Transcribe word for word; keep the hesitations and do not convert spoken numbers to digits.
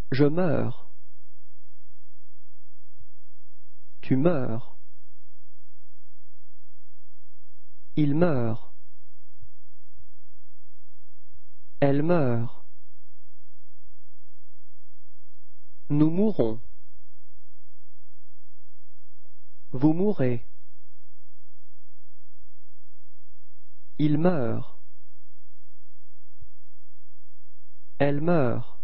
Je meurs. Tu meurs. Il meurt. Elle meurt. Nous mourrons. Vous mourrez. Il meurt. Elle meurt.